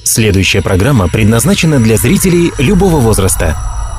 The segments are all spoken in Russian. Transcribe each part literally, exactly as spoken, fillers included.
Следующая программа предназначена для зрителей любого возраста.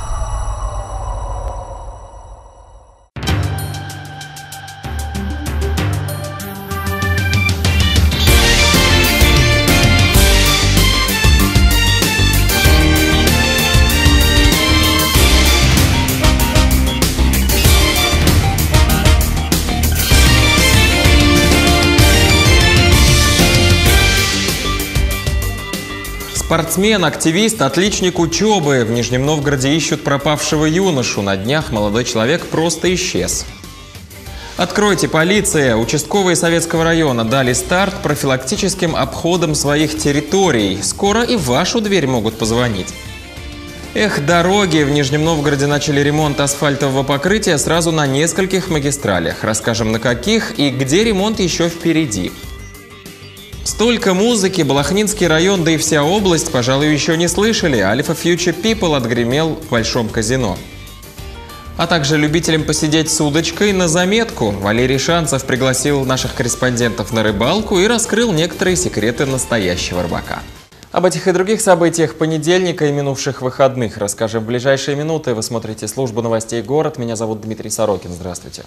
Спортсмен, активист, отличник учебы. В Нижнем Новгороде ищут пропавшего юношу. На днях молодой человек просто исчез. Откройте, полиция! Участковые Советского района дали старт профилактическим обходам своих территорий. Скоро и в вашу дверь могут позвонить. Эх, дороги! В Нижнем Новгороде начали ремонт асфальтового покрытия сразу на нескольких магистралях. Расскажем, на каких и где ремонт еще впереди. Столько музыки, Балахнинский район, да и вся область, пожалуй, еще не слышали. Альфа Future People отгремел в Большом казино. А также любителям посидеть с удочкой на заметку. Валерий Шанцев пригласил наших корреспондентов на рыбалку и раскрыл некоторые секреты настоящего рыбака. Об этих и других событиях понедельника и минувших выходных расскажем в ближайшие минуты. Вы смотрите службу новостей «Город». Меня зовут Дмитрий Сорокин. Здравствуйте.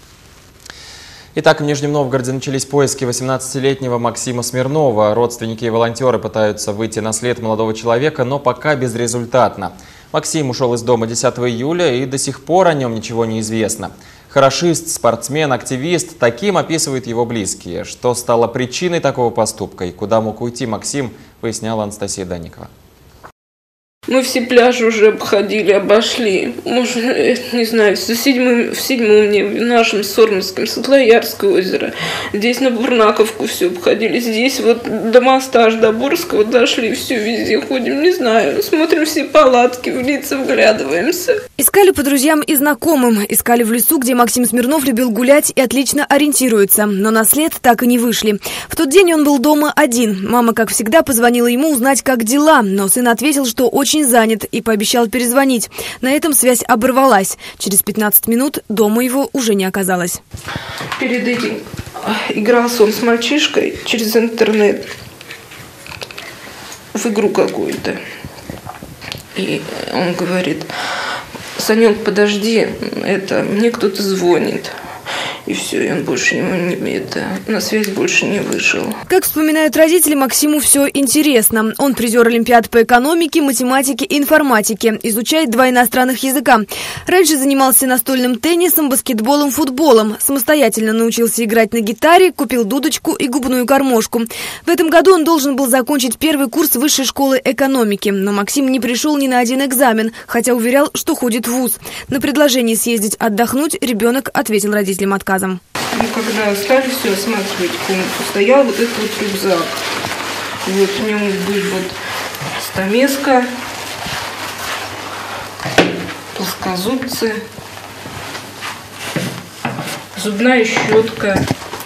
Итак, в Нижнем Новгороде начались поиски восемнадцатилетнего Максима Смирнова. Родственники и волонтеры пытаются выйти на след молодого человека, но пока безрезультатно. Максим ушел из дома десятого июля, и до сих пор о нем ничего не известно. Хорошист, спортсмен, активист – таким описывают его близкие. Что стало причиной такого поступка и куда мог уйти Максим, выясняла Анастасия Данникова. Мы все пляжи уже обходили, обошли. Может, не знаю, в седьмом, в седьмом не, в нашем Сормовском, Светлоярское озеро. Здесь на Бурнаковку все обходили. Здесь вот до моста аж до Бурского дошли, все везде ходим, не знаю. Смотрим все палатки, в лица вглядываемся. Искали по друзьям и знакомым. Искали в лесу, где Максим Смирнов любил гулять и отлично ориентируется. Но на след так и не вышли. В тот день он был дома один. Мама, как всегда, позвонила ему узнать, как дела. Но сын ответил, что очень занят, и пообещал перезвонить. На этом связь оборвалась. Через пятнадцать минут дома его уже не оказалось. Перед этим игрался он с мальчишкой через интернет в игру какую-то. И он говорит: Санек, подожди, это мне кто-то звонит. И все, и он больше не, это, на связь больше не вышел. Как вспоминают родители, Максиму все интересно. Он призер Олимпиад по экономике, математике и информатике. Изучает два иностранных языка. Раньше занимался настольным теннисом, баскетболом, футболом. Самостоятельно научился играть на гитаре, купил дудочку и губную гармошку. В этом году он должен был закончить первый курс высшей школы экономики. Но Максим не пришел ни на один экзамен, хотя уверял, что ходит в вуз. На предложение съездить отдохнуть ребенок ответил родителям отказом. Мы когда стали все осматривать комнату, стоял вот этот вот рюкзак. Вот в нем были вот стамеска, плоскозубцы, зубная щетка,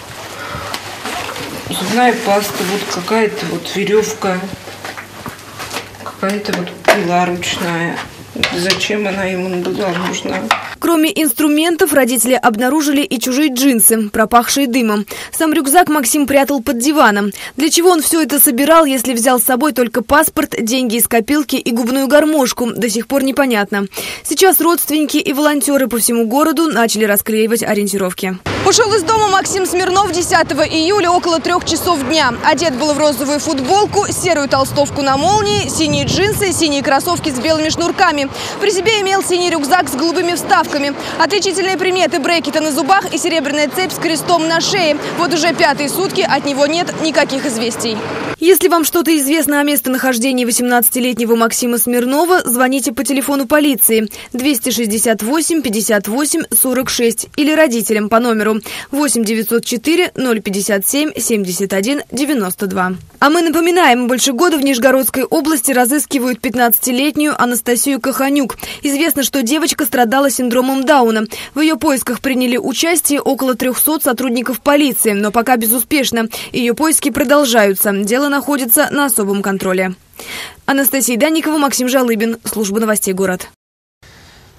зубная паста, вот какая-то вот веревка, какая-то вот пила ручная. Зачем она ему была нужна? Кроме инструментов, родители обнаружили и чужие джинсы, пропахшие дымом. Сам рюкзак Максим прятал под диваном. Для чего он все это собирал, если взял с собой только паспорт, деньги из копилки и губную гармошку, до сих пор непонятно. Сейчас родственники и волонтеры по всему городу начали расклеивать ориентировки. Ушел из дома Максим Смирнов десятого июля около трех часов дня. Одет был в розовую футболку, серую толстовку на молнии, синие джинсы, синие кроссовки с белыми шнурками. При себе имел синий рюкзак с голубыми вставками. Отличительные приметы: брекеты на зубах и серебряная цепь с крестом на шее. Вот уже пятые сутки от него нет никаких известий. Если вам что-то известно о местонахождении восемнадцатилетнего Максима Смирнова, звоните по телефону полиции двести шестьдесят восемь пятьдесят восемь сорок шесть или родителям по номеру восемь девятьсот четыре ноль пятьдесят семь семьдесят один девяносто два. А мы напоминаем, больше года в Нижегородской области разыскивают пятнадцатилетнюю Анастасию Каханюк. Известно, что девочка страдала синдромом Дауна. В ее поисках приняли участие около трехсот сотрудников полиции, но пока безуспешно. Ее поиски продолжаются. Дело находится на особом контроле. Анастасия Данникова, Максим Жалыбин. Служба новостей «Город».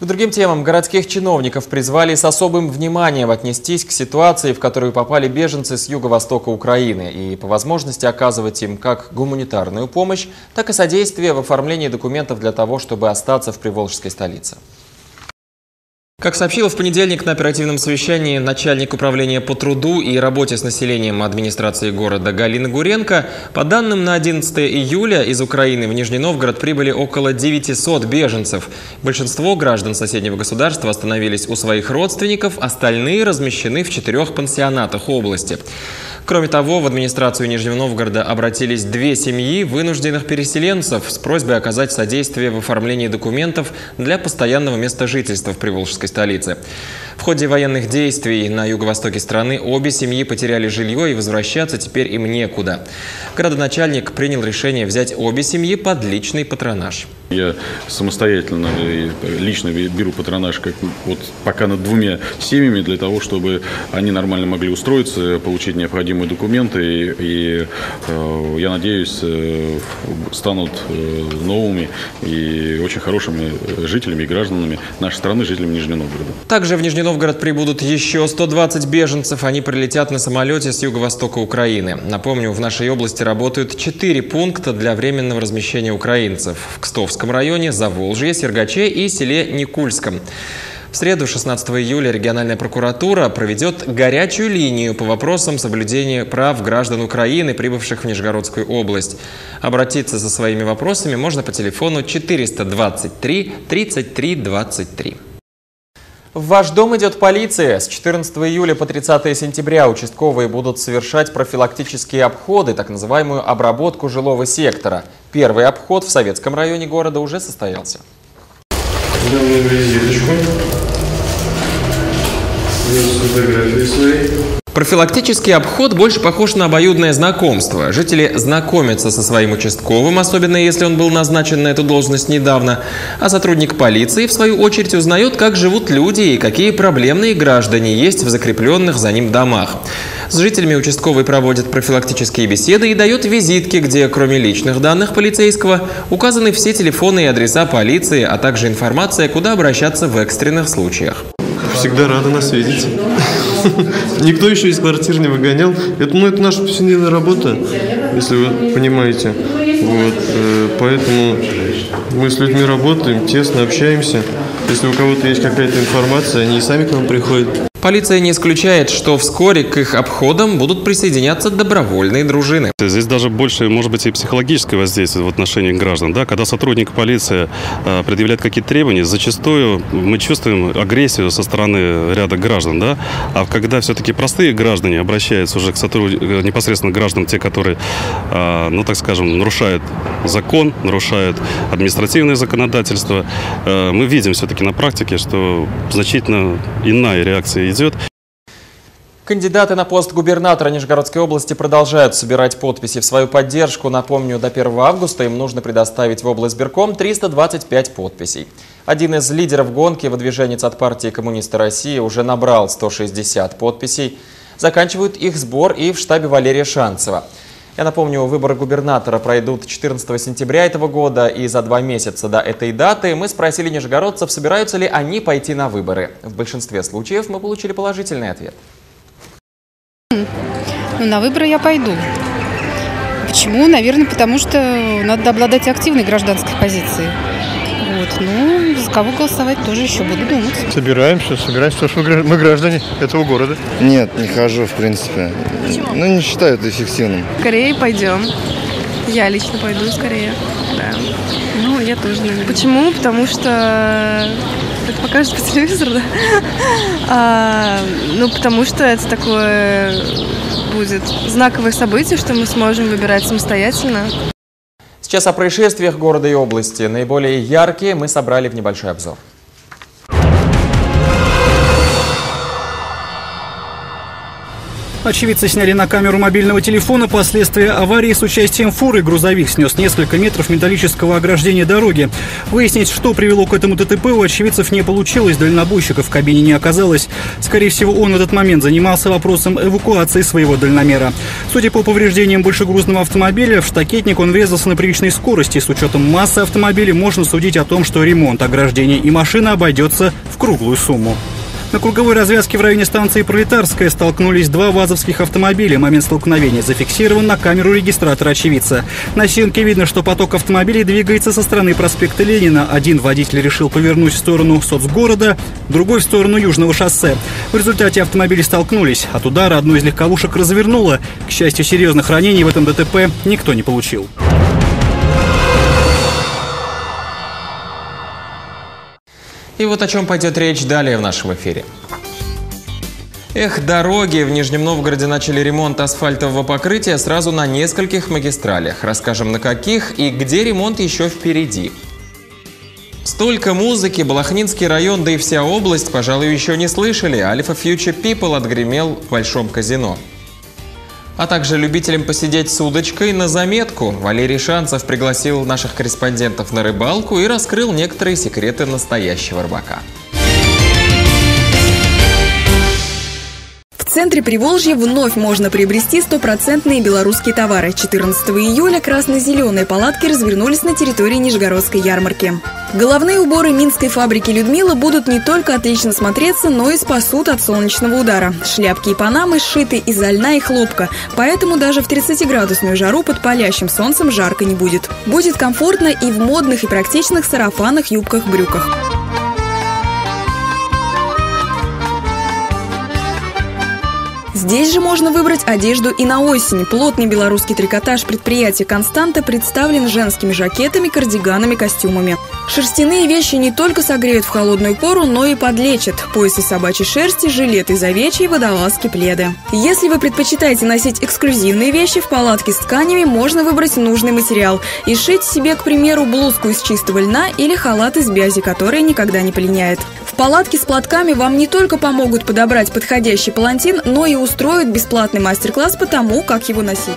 К другим темам. Городских чиновников призвали с особым вниманием отнестись к ситуации, в которую попали беженцы с юго-востока Украины, и по возможности оказывать им как гуманитарную помощь, так и содействие в оформлении документов для того, чтобы остаться в приволжской столице. Как сообщила в понедельник на оперативном совещании начальник управления по труду и работе с населением администрации города Галина Гуренко, по данным на одиннадцатое июля из Украины в Нижний Новгород прибыли около девятисот беженцев. Большинство граждан соседнего государства остановились у своих родственников, остальные размещены в четырех пансионатах области. Кроме того, в администрацию Нижнего Новгорода обратились две семьи вынужденных переселенцев с просьбой оказать содействие в оформлении документов для постоянного места жительства в приволжской столице. В ходе военных действий на юго-востоке страны обе семьи потеряли жилье, и возвращаться теперь им некуда. Городоначальник принял решение взять обе семьи под личный патронаж. Я самостоятельно и лично беру патронаж как вот пока над двумя семьями для того, чтобы они нормально могли устроиться, получить необходимые документы и, и э, я надеюсь, э, станут э, новыми и очень хорошими жителями и гражданами нашей страны, жителями Нижнего Новгорода. Также в Нижний Новгород прибудут еще сто двадцать беженцев. Они прилетят на самолете с юго-востока Украины. Напомню, в нашей области работают четыре пункта для временного размещения украинцев в Кстовском районе, Заволжье, Сергаче и селе Никульском. В среду, шестнадцатого июля, региональная прокуратура проведет горячую линию по вопросам соблюдения прав граждан Украины, прибывших в Нижегородскую область. Обратиться со своими вопросами можно по телефону четыреста двадцать три тридцать три двадцать три. В ваш дом идет полиция. С четырнадцатого июля по тридцатое сентября участковые будут совершать профилактические обходы, так называемую обработку жилого сектора. Первый обход в Советском районе города уже состоялся. Профилактический обход больше похож на обоюдное знакомство. Жители знакомятся со своим участковым, особенно если он был назначен на эту должность недавно. А сотрудник полиции, в свою очередь, узнает, как живут люди и какие проблемные граждане есть в закрепленных за ним домах. С жителями участковый проводит профилактические беседы и дает визитки, где, кроме личных данных полицейского, указаны все телефоны и адреса полиции, а также информация, куда обращаться в экстренных случаях. Всегда рада нас видеть. Никто еще из квартир не выгонял. Это, ну, это наша повседневная работа, если вы понимаете. Вот, э, поэтому мы с людьми работаем, тесно общаемся. Если у кого-то есть какая-то информация, они и сами к нам приходят. Полиция не исключает, что вскоре к их обходам будут присоединяться добровольные дружины. Здесь даже больше, может быть, и психологическое воздействие в отношении граждан. Да? Когда сотрудник полиции э, предъявляет какие-то требования, зачастую мы чувствуем агрессию со стороны ряда граждан. Да? А когда все-таки простые граждане обращаются уже к сотруднику, непосредственно к гражданам, те, которые, э, ну так скажем, нарушают закон, нарушают административное законодательство, э, мы видим все-таки на практике, что значительно иная реакция идет. Кандидаты на пост губернатора Нижегородской области продолжают собирать подписи в свою поддержку. Напомню, до первого августа им нужно предоставить в облсбирком триста двадцать пять подписей. Один из лидеров гонки, выдвиженец от партии «Коммунисты России», уже набрал сто шестьдесят подписей. Заканчивают их сбор и в штабе Валерия Шанцева. Я напомню, выборы губернатора пройдут четырнадцатого сентября этого года, и за два месяца до этой даты мы спросили нижегородцев, собираются ли они пойти на выборы. В большинстве случаев мы получили положительный ответ. Ну, на выборы я пойду. Почему? Наверное, потому что надо обладать активной гражданской позицией. Вот. Ну, за кого голосовать тоже еще буду думать. Собираемся, собираемся, потому что мы граждане этого города. Нет, не хожу, в принципе. Почему? Ну, не считаю это эффективным. Скорее пойдем. Я лично пойду скорее. Да. Ну, я тоже, наверное. Почему? Потому что это покажет по телевизору, да? А, ну, потому что это такое будет знаковое событие, что мы сможем выбирать самостоятельно. Сейчас о происшествиях города и области. Наиболее яркие мы собрали в небольшой обзор. Очевидцы сняли на камеру мобильного телефона последствия аварии с участием фуры. Грузовик снес несколько метров металлического ограждения дороги. Выяснить, что привело к этому ДТП, у очевидцев не получилось. Дальнобойщика в кабине не оказалось. Скорее всего, он в этот момент занимался вопросом эвакуации своего дальномера. Судя по повреждениям большегрузного автомобиля, в штакетник он врезался на приличной скорости. С учетом массы автомобиля можно судить о том, что ремонт ограждения и машины обойдется в круглую сумму. На круговой развязке в районе станции Пролетарская столкнулись два вазовских автомобиля. Момент столкновения зафиксирован на камеру регистратора очевидца. На съемке видно, что поток автомобилей двигается со стороны проспекта Ленина. Один водитель решил повернуть в сторону соцгорода, другой в сторону Южного шоссе. В результате автомобили столкнулись. От удара одну из легковушек развернуло. К счастью, серьезных ранений в этом ДТП никто не получил. И вот о чем пойдет речь далее в нашем эфире. Эх, дороги! В Нижнем Новгороде начали ремонт асфальтового покрытия сразу на нескольких магистралях. Расскажем, на каких и где ремонт еще впереди. Столько музыки Балахнинский район, да и вся область, пожалуй, еще не слышали. Альфа Future People отгремел в Большом казино. А также любителям посидеть с удочкой на заметку. Валерий Шанцев пригласил наших корреспондентов на рыбалку и раскрыл некоторые секреты настоящего рыбака. В центре Приволжья вновь можно приобрести стопроцентные белорусские товары. четырнадцатого июля красно-зеленые палатки развернулись на территории Нижегородской ярмарки. Головные уборы минской фабрики «Людмила» будут не только отлично смотреться, но и спасут от солнечного удара. Шляпки и панамы сшиты из льна и хлопка, поэтому даже в тридцатиградусную жару под палящим солнцем жарко не будет. Будет комфортно и в модных и практичных сарафанах, юбках, брюках. Здесь же можно выбрать одежду и на осень. Плотный белорусский трикотаж предприятия «Константа» представлен женскими жакетами, кардиганами, костюмами. Шерстяные вещи не только согреют в холодную пору, но и подлечат. Пояс из собачьей шерсти, жилет из овечьей, водолазки, пледы. Если вы предпочитаете носить эксклюзивные вещи, в палатке с тканями можно выбрать нужный материал и сшить себе, к примеру, блузку из чистого льна или халат из бязи, который никогда не полиняет. В палатке с платками вам не только помогут подобрать подходящий палантин, но и устроят бесплатный мастер-класс по тому, как его носить.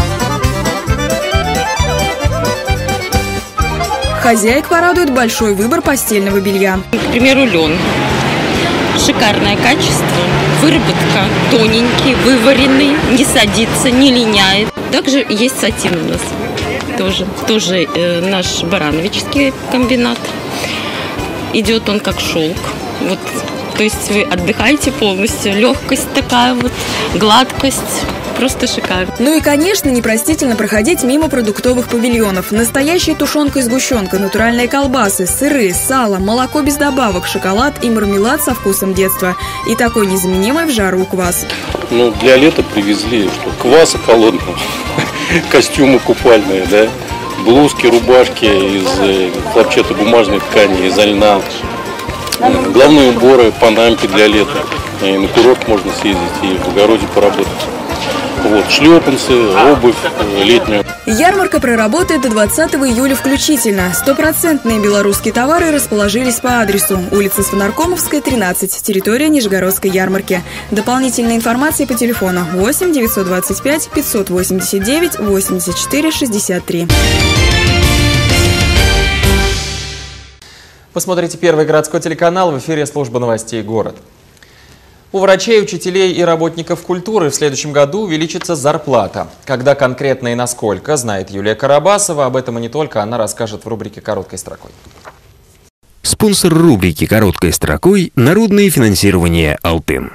Хозяек порадует большой выбор постельного белья. К примеру, лен. Шикарное качество, выработка тоненький, вываренный, не садится, не линяет. Также есть сатин у нас, тоже, тоже э, наш барановический комбинат. Идет он как шелк, вот, то есть вы отдыхаете полностью, легкость такая вот, гладкость. Просто шикарно. Ну и, конечно, непростительно проходить мимо продуктовых павильонов. Настоящая тушенка и сгущенка, натуральные колбасы, сыры, сало, молоко без добавок, шоколад и мармелад со вкусом детства. И такой незаменимый в жару квас. Ну, для лета привезли, что кваса холодного, костюмы купальные, да, блузки, рубашки из хлопчатобумажной ткани, из льна. Главные уборы, панамки для лета. И на курорт можно съездить, и в огороде поработать. Вот, шлепанцы, обувь летнюю. Ярмарка проработает до двадцатого июля включительно. Стопроцентные белорусские товары расположились по адресу: улица Свинаркомовская, тринадцать, территория Нижегородской ярмарки. Дополнительная информация по телефону восемь девятьсот двадцать пять пятьсот восемьдесят девять восемьдесят четыре шестьдесят три. Вы смотрите Первый городской телеканал, в эфире служба новостей «Город». У врачей, учителей и работников культуры в следующем году увеличится зарплата. Когда конкретно и насколько, знает Юлия Карабасова. Об этом и не только она расскажет в рубрике «Короткой строкой». Спонсор рубрики «Короткой строкой» – народное финансирование «Алтын».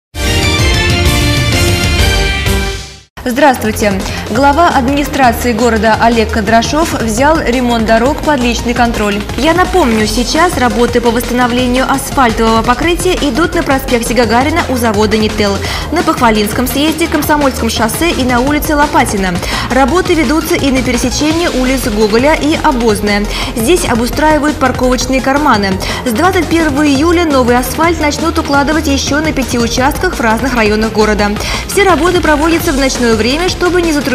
Здравствуйте. Глава администрации города Олег Кондрашов взял ремонт дорог под личный контроль. Я напомню, сейчас работы по восстановлению асфальтового покрытия идут на проспекте Гагарина у завода «Нител», на Похвалинском съезде, Комсомольском шоссе и на улице Лопатина. Работы ведутся и на пересечении улиц Гоголя и Обозная. Здесь обустраивают парковочные карманы. С двадцать первого июля новый асфальт начнут укладывать еще на пяти участках в разных районах города. Все работы проводятся в ночное время, чтобы не затруднить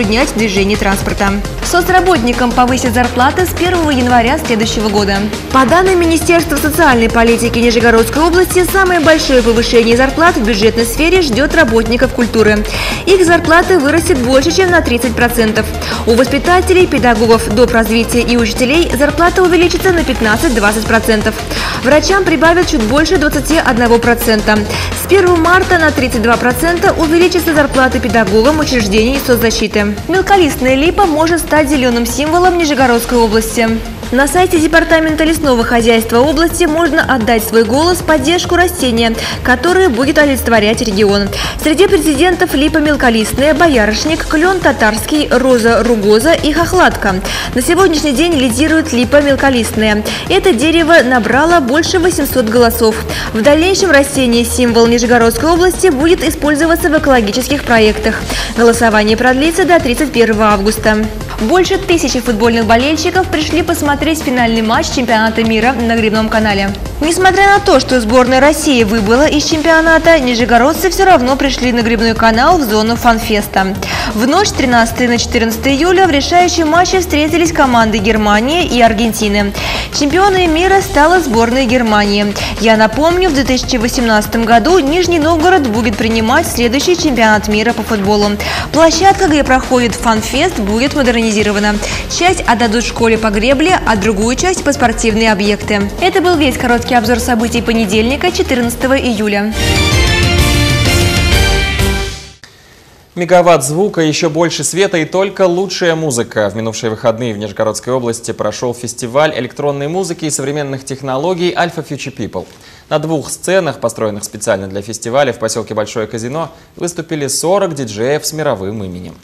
затруднять движение транспорта. Соцработникам повысят зарплаты с первого января следующего года. По данным Министерства социальной политики Нижегородской области, самое большое повышение зарплат в бюджетной сфере ждет работников культуры. Их зарплаты вырастет больше, чем на тридцать процентов. У воспитателей, педагогов, доп. Развития и учителей зарплата увеличится на пятнадцать-двадцать процентов. Врачам прибавят чуть больше двадцати одного процента. С первого марта на тридцать два процента увеличатся зарплаты педагогам учреждений соцзащиты. Мелколистная липа может стать зеленым символом Нижегородской области. На сайте Департамента лесного хозяйства области можно отдать свой голос в поддержку растения, которое будет олицетворять регион. Среди претендентов липа мелколистная, боярышник, клен татарский, роза ругоза и хохлатка. На сегодняшний день лидирует липа мелколистная. Это дерево набрало больше восьмисот голосов. В дальнейшем растение-символ Нижегородской области будет использоваться в экологических проектах. Голосование продлится до тридцать первого августа. Больше тысячи футбольных болельщиков пришли посмотреть финальный матч чемпионата мира на Грибном канале. Несмотря на то, что сборная России выбыла из чемпионата, нижегородцы все равно пришли на Грибной канал в зону фан-феста. В ночь с тринадцатого на четырнадцатое июля в решающем матче встретились команды Германии и Аргентины. Чемпионой мира стала сборная Германии. Я напомню, в две тысячи восемнадцатом году Нижний Новгород будет принимать следующий чемпионат мира по футболу. Площадка, где проходит фан-фест, будет модернизирована. Часть отдадут школе по гребле, а другую часть по спортивные объекты. Это был весь короткий обзор событий понедельника, четырнадцатого июля. Мегаватт звука, еще больше света и только лучшая музыка. В минувшие выходные в Нижегородской области прошел фестиваль электронной музыки и современных технологий Alpha Future People. На двух сценах, построенных специально для фестиваля в поселке Большое Казино, выступили сорок диджеев с мировым именем.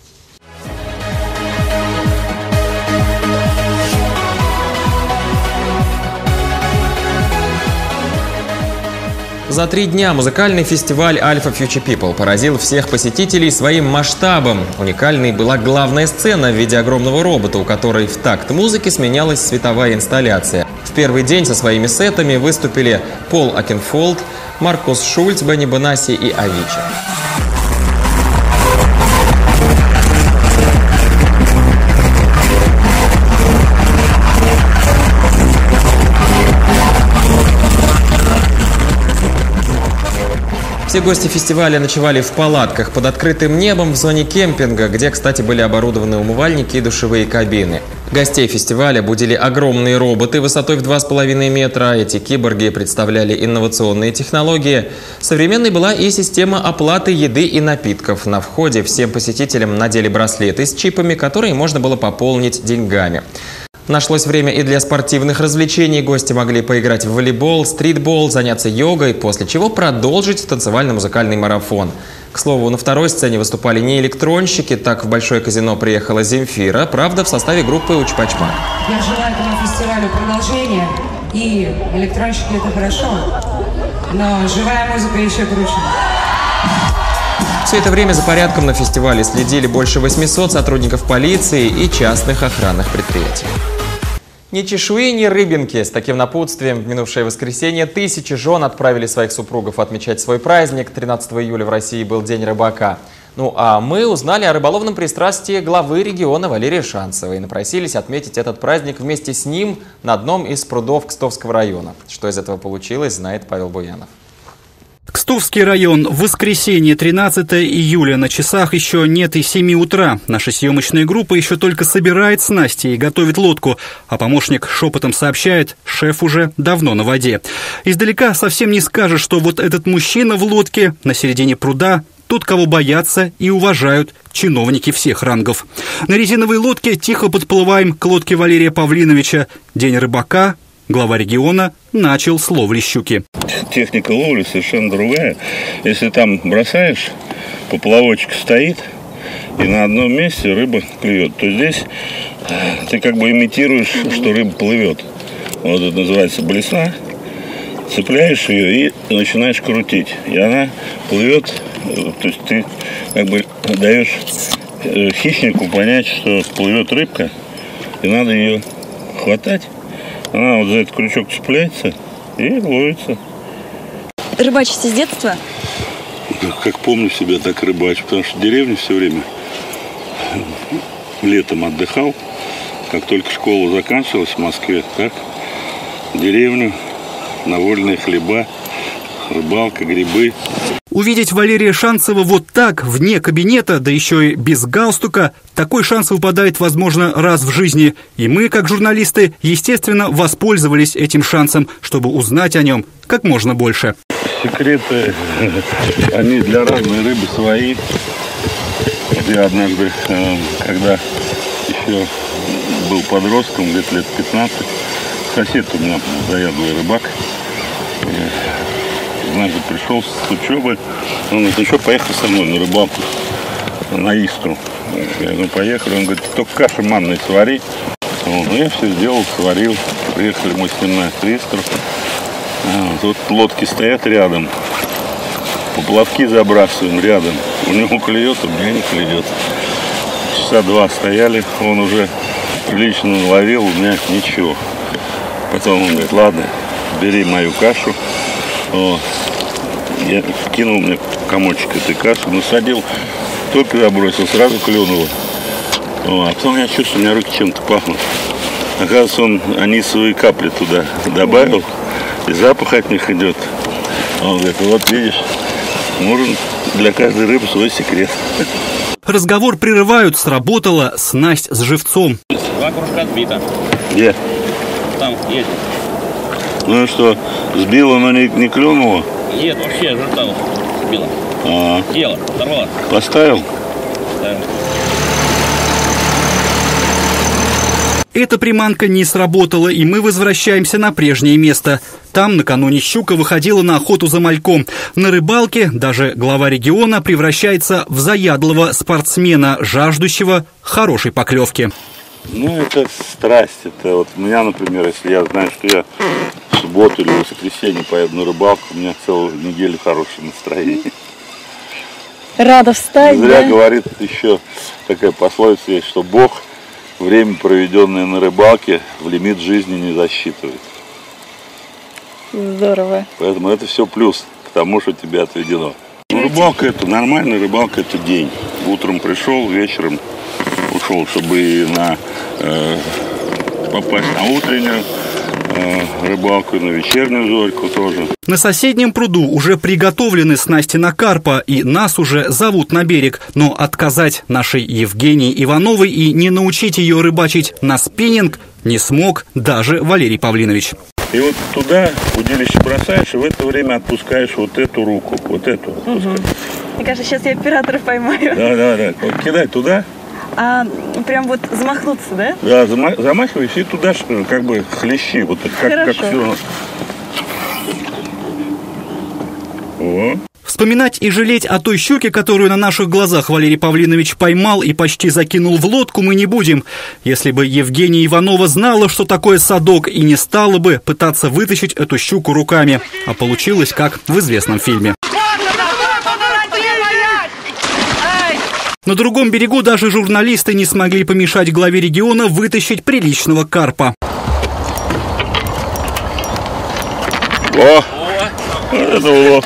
За три дня музыкальный фестиваль Alpha Future People поразил всех посетителей своим масштабом. Уникальной была главная сцена в виде огромного робота, у которой в такт музыки сменялась световая инсталляция. В первый день со своими сетами выступили Пол Окенфолд, Маркус Шульц, Бенни Бенаси и Авичи. Все гости фестиваля ночевали в палатках под открытым небом в зоне кемпинга, где, кстати, были оборудованы умывальники и душевые кабины. Гостей фестиваля будили огромные роботы высотой в два с половиной метра. Эти киборги представляли инновационные технологии. Современной была и система оплаты еды и напитков. На входе всем посетителям надели браслеты с чипами, которые можно было пополнить деньгами. Нашлось время и для спортивных развлечений. Гости могли поиграть в волейбол, стритбол, заняться йогой, после чего продолжить танцевально-музыкальный марафон. К слову, на второй сцене выступали не электронщики. Так в Большое Казино приехала Земфира, правда, в составе группы Учпачмак. Я желаю этому фестивалю продолжения. И электронщики — это хорошо, но живая музыка еще круче. Все это время за порядком на фестивале следили больше восьмисот сотрудников полиции и частных охранных предприятий. Ни чешуи, ни рыбинки. С таким напутствием в минувшее воскресенье тысячи жен отправили своих супругов отмечать свой праздник. тринадцатого июля в России был День рыбака. Ну а мы узнали о рыболовном пристрастии главы региона Валерия Шанцева и напросились отметить этот праздник вместе с ним на одном из прудов Кстовского района. Что из этого получилось, знает Павел Буянов. Кстовский район. Воскресенье, тринадцатого июля. На часах еще нет и семи утра. Наша съемочная группа еще только собирает снасти и готовит лодку. А помощник шепотом сообщает, шеф уже давно на воде. Издалека совсем не скажешь, что вот этот мужчина в лодке на середине пруда — тот, кого боятся и уважают чиновники всех рангов. На резиновой лодке тихо подплываем к лодке Валерия Павлиновича. День рыбака. Глава региона начал с ловли щуки. Техника ловли совершенно другая. Если там бросаешь, поплавочек стоит, и на одном месте рыба клюет, то здесь ты как бы имитируешь, что рыба плывет. Вот это называется блесна. Цепляешь ее и начинаешь крутить. И она плывет, то есть ты как бы даешь хищнику понять, что плывет рыбка, и надо ее хватать. Она вот за этот крючок цепляется и ловится. Рыбачите с детства? Как, как помню себя, так рыбачу, потому что в деревне все время летом отдыхал. Как только школа заканчивалась в Москве, так, в деревню, на вольные хлеба, рыбалка, грибы. Увидеть Валерия Шанцева вот так, вне кабинета, да еще и без галстука, такой шанс выпадает, возможно, раз в жизни. И мы, как журналисты, естественно, воспользовались этим шансом, чтобы узнать о нем как можно больше. Секреты, они для разной рыбы свои. Я однажды, когда еще был подростком, где-то лет пятнадцать, сосед у меня заядлый рыбак, однажды пришел с учебы, он говорит: ну что, поехали со мной на рыбалку, на Истру. Я говорю: поехали. Он говорит: только каши манной свари. Вот. Ну, я все сделал, сварил. Приехали мы с ним на Истру. А, тут лодки стоят рядом, поплавки забрасываем рядом. У него клюет, у меня не клюет. Часа два стояли, он уже прилично наловил, у меня ничего. Потом он говорит: ладно, бери мою кашу. О, я кинул мне комочек этой каши, насадил, только забросил, сразу клюнуло. О, а потом я чувствую, у меня руки чем-то пахнут. Оказывается, он анисовые капли туда добавил, и запах от них идет. Он говорит: вот видишь, нужен для каждой рыбы свой секрет. Разговор прерывают, сработала снасть с живцом. Два кружка сбито. Где? Там есть. Ну и что, сбило, но не, не клюнуло? Нет, вообще жертва сбила. А. Дело, сорвала. Поставил? Ставил. Эта приманка не сработала, и мы возвращаемся на прежнее место. Там накануне щука выходила на охоту за мальком. На рыбалке даже глава региона превращается в заядлого спортсмена, жаждущего хорошей поклевки. Ну, это страсть. Это вот у меня, например, если я знаю, что я в субботу или в воскресенье поеду на рыбалку, у меня целую неделю хорошее настроение. Рада встать, не зря да? говорит еще такая пословица есть, что Бог время, проведенное на рыбалке, в лимит жизни не засчитывает. Здорово. Поэтому это все плюс к тому, что тебе отведено. Ну, рыбалка это нормальная, рыбалка это день. Утром пришел, вечером ушел, чтобы и на, э, попасть на утреннюю э, рыбалку, и на вечернюю зорьку тоже. На соседнем пруду уже приготовлены снасти на карпа, и нас уже зовут на берег. Но отказать нашей Евгении Ивановой и не научить ее рыбачить на спиннинг не смог даже Валерий Павлинович. И вот туда удилище бросаешь, и в это время отпускаешь вот эту руку, вот эту. Угу. Мне кажется, сейчас я оператора поймаю. Да, да, да. Вот кидай туда. А прям вот замахнуться, да? Да, зама замахиваешь и туда как бы хлещи. Вот как, как все. О. Вспоминать и жалеть о той щуке, которую на наших глазах Валерий Павлинович поймал и почти закинул в лодку, мы не будем. Если бы Евгения Иванова знала, что такое садок, и не стала бы пытаться вытащить эту щуку руками. А получилось, как в известном фильме. На другом берегу даже журналисты не смогли помешать главе региона вытащить приличного карпа. О! Это улов.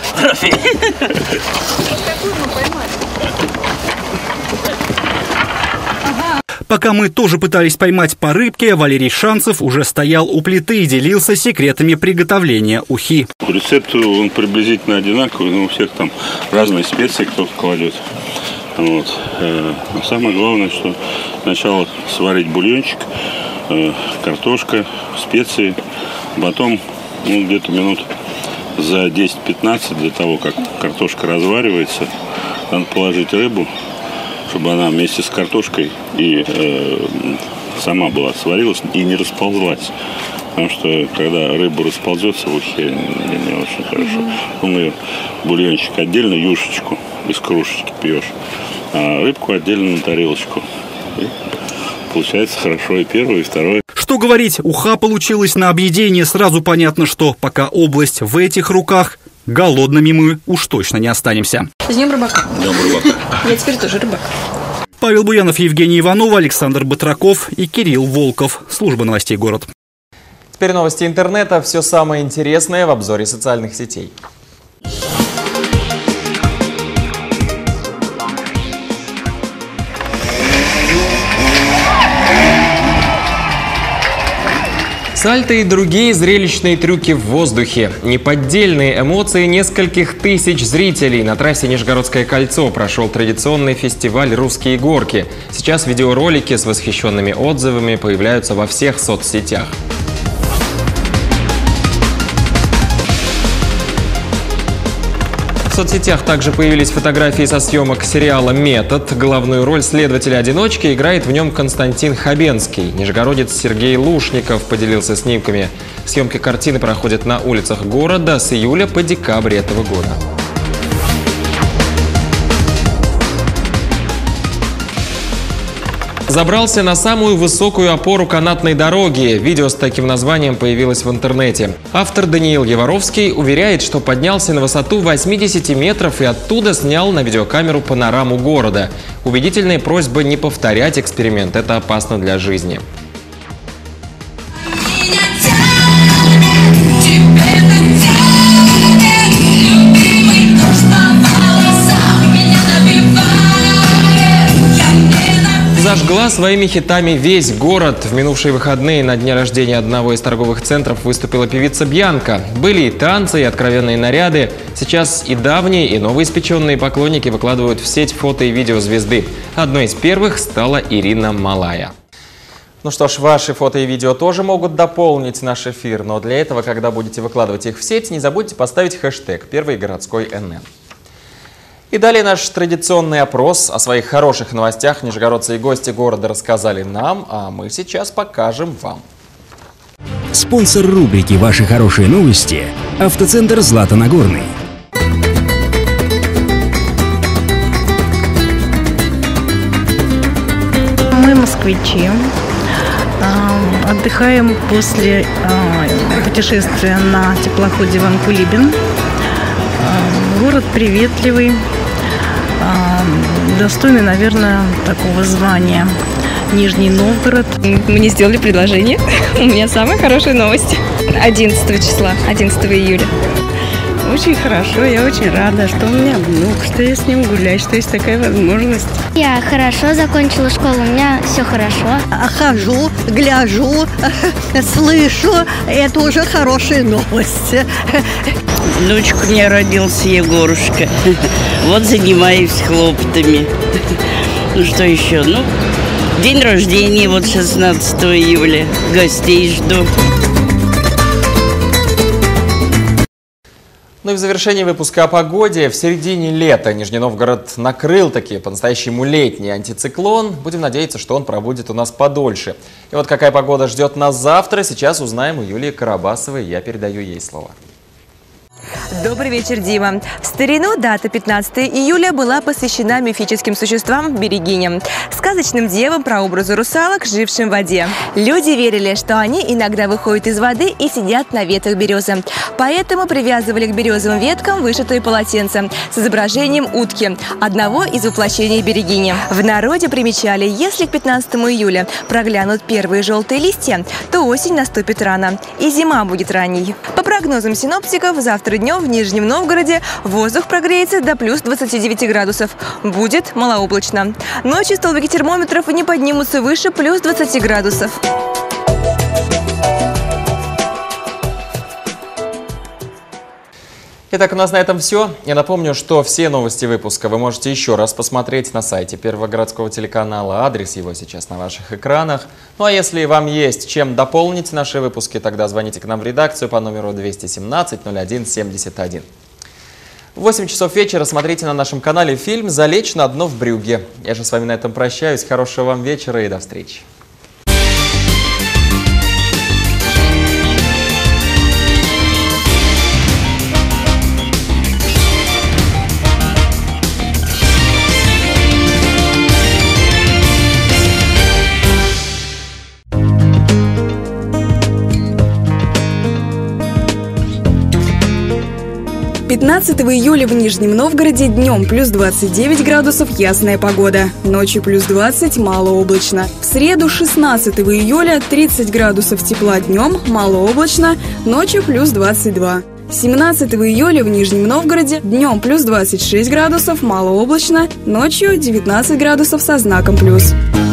Пока мы тоже пытались поймать по рыбке, Валерий Шанцев уже стоял у плиты и делился секретами приготовления ухи. Рецепт он приблизительно одинаковый, но у всех там разные специи кто-то кладет. Вот. А самое главное, что сначала сварить бульончик, картошка, специи, потом ну, где-то минут за десять-пятнадцать для того, как картошка разваривается, надо положить рыбу, чтобы она вместе с картошкой и э, сама была сварилась и не расползлась. Потому что когда рыба расползется в ухе, не, не очень хорошо. Он ее бульончик отдельно, юшечку из кружечки пьешь, а рыбку отдельно на тарелочку. И получается хорошо и первое, и второе. Что говорить, уха получилась на объедение. Сразу понятно, что пока область в этих руках, голодными мы уж точно не останемся. С днем рыбака. Днем рыбака. Я теперь тоже рыбак. Павел Буянов, Евгения Иванова, Александр Батраков и Кирилл Волков. Служба новостей «Город». Теперь новости интернета. Все самое интересное в обзоре социальных сетей. Сальто и другие зрелищные трюки в воздухе. Неподдельные эмоции нескольких тысяч зрителей. На трассе Нижегородское кольцо прошел традиционный фестиваль «Русские горки». Сейчас видеоролики с восхищенными отзывами появляются во всех соцсетях. В соцсетях также появились фотографии со съемок сериала «Метод». Главную роль следователя-одиночки играет в нем Константин Хабенский. Нижегородец Сергей Лушников поделился снимками. Съемки картины проходят на улицах города с июля по декабрь этого года. Забрался на самую высокую опору канатной дороги. Видео с таким названием появилось в интернете. Автор Даниил Яворовский уверяет, что поднялся на высоту восьмидесяти метров и оттуда снял на видеокамеру панораму города. Убедительная просьба не повторять эксперимент, это опасно для жизни. Зажгла своими хитами весь город. В минувшие выходные на дне рождения одного из торговых центров выступила певица Бьянка. Были и танцы, и откровенные наряды. Сейчас и давние, и новоиспеченные поклонники выкладывают в сеть фото и видео звезды. Одной из первых стала Ирина Малая. Ну что ж, ваши фото и видео тоже могут дополнить наш эфир. Но для этого, когда будете выкладывать их в сеть, не забудьте поставить хэштег «Первый городской эн эн». И далее наш традиционный опрос. О своих хороших новостях нижегородцы и гости города рассказали нам, а мы сейчас покажем вам. Спонсор рубрики «Ваши хорошие новости» – автоцентр «Златонагорный». Мы москвичи. Отдыхаем после путешествия на теплоходе «Иван Кулибин». Город приветливый, достойный, наверное, такого звания. Нижний Новгород. Мне сделали предложение. У меня самая хорошая новость. одиннадцатого числа, одиннадцатого июля. Очень хорошо, я очень рада, что у меня внук, что я с ним гуляю, что есть такая возможность. Я хорошо закончила школу, у меня все хорошо. Хожу, гляжу, слышу, это уже хорошая новость. Внучка у меня родился, Егорушка. Вот занимаюсь хлопотами. Ну что еще? Ну, день рождения, вот шестнадцатого июля. Гостей жду. Ну и в завершении выпуска о погоде. В середине лета Нижний Новгород накрыл таки по-настоящему летний антициклон. Будем надеяться, что он пробудет у нас подольше. И вот какая погода ждет нас завтра, сейчас узнаем у Юлии Карабасовой. Я передаю ей слова. Добрый вечер, Дима. В старину дата пятнадцатого июля была посвящена мифическим существам берегиням, сказочным девам, прообразу русалок, жившим в воде. Люди верили, что они иногда выходят из воды и сидят на ветвях березы. Поэтому привязывали к березовым веткам вышитые полотенца с изображением утки, одного из воплощений берегини. В народе примечали, если к пятнадцатому июля проглянут первые желтые листья, то осень наступит рано и зима будет ранней. По прогнозам синоптиков, завтра днем в Нижнем Новгороде воздух прогреется до плюс двадцати девяти градусов. Будет малооблачно. Ночью столбики термометров не поднимутся выше плюс двадцати градусов. Итак, у нас на этом все. Я напомню, что все новости выпуска вы можете еще раз посмотреть на сайте Первого городского телеканала. Адрес его сейчас на ваших экранах. Ну а если вам есть чем дополнить наши выпуски, тогда звоните к нам в редакцию по номеру двести семнадцать ноль один семьдесят один. В восемь часов вечера смотрите на нашем канале фильм «Залечь на дно в брюгге». Я же с вами на этом прощаюсь. Хорошего вам вечера и до встречи. пятнадцатого июля в Нижнем Новгороде днем плюс двадцать девять градусов, ясная погода. Ночью плюс двадцать, малооблачно. В среду шестнадцатого июля тридцать градусов тепла днем, малооблачно, ночью плюс двадцать два. семнадцатого июля в Нижнем Новгороде днем плюс двадцать шесть градусов, малооблачно, ночью девятнадцать градусов со знаком плюс.